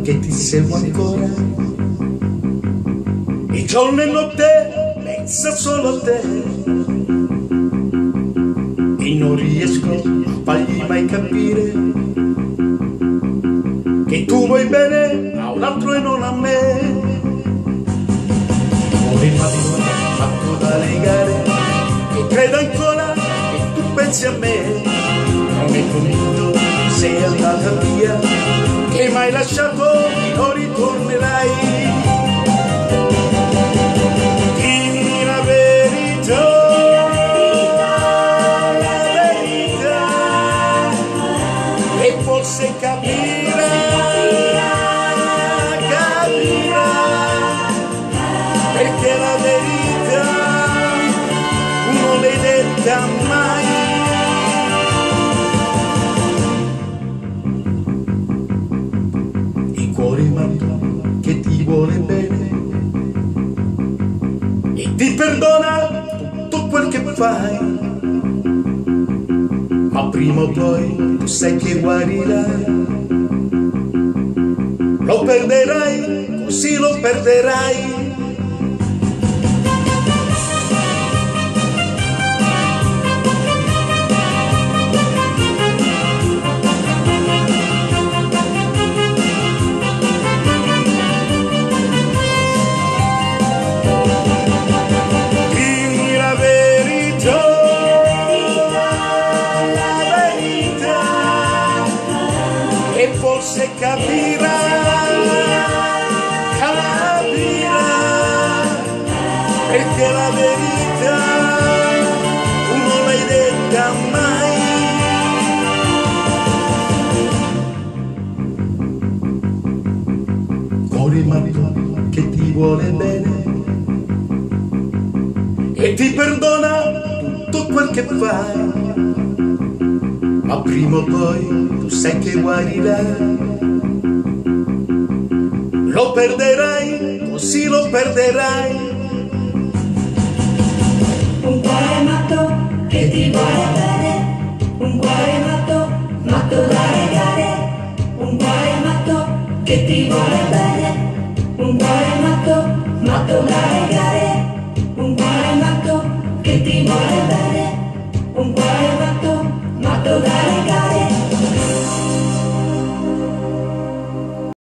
che ti seguo ancora, e giorno e notte pensa solo a te, e non riesco a fargli mai capire che tu vuoi bene a un altro e non a me. Ora fatto da legare, che credo ancora che tu pensi a me, non è convinto, sei andata via, che m'hai lasciato e non ritornerai. Dimmi la verità, e forse capirà, perché la verità non l'hai detta mai. Il cuore matto che ti vuole bene e ti perdona tutto quel che fai, ma prima o poi tu sai che guarirai. Lo perderai, così lo perderai. Dimmi la verità, e forse capirà, perché la verità non l'hai detta mai. Cuore matto che ti vuole bene e ti perdona tutto quel che fai, ma prima o poi tu sai che guarirai. Lo perderai, così lo perderai. Un cuore matto che ti vuole bene, un cuore matto, matto da legare, un cuore matto che ti vuole bene, un cuore matto, matto da legare.